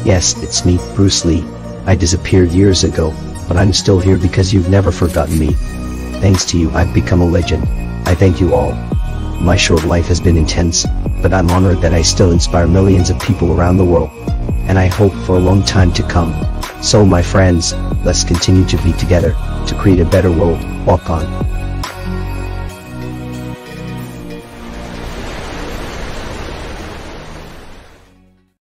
Yes, it's me, Bruce Lee. I disappeared years ago, but I'm still here because you've never forgotten me. Thanks to you, I've become a legend. I thank you all. My short life has been intense, but I'm honored that I still inspire millions of people around the world. And I hope for a long time to come. So my friends, let's continue to be together, to create a better world. Walk on.